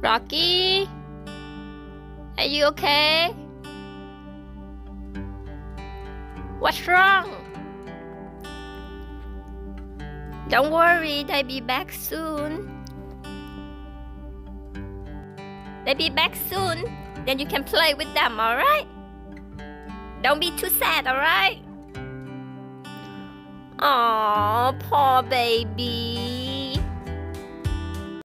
Rocky? Are you okay? What's wrong? Don't worry, they'll be back soon. They'll be back soon. Then you can play with them, alright? Don't be too sad, alright? Aww, poor baby.